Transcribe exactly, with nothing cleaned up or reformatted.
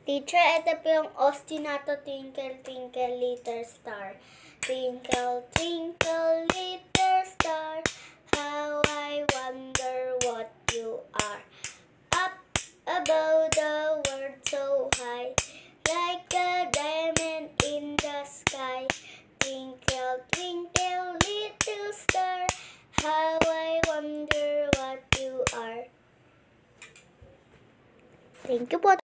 Teacher, ito po yung ostinato, Twinkle, Twinkle, Little Star. Twinkle, twinkle, little star, how I wonder what you are. Up above the world so high, like a diamond in the sky. Twinkle, twinkle, little star, how I wonder what you are. Thank you po.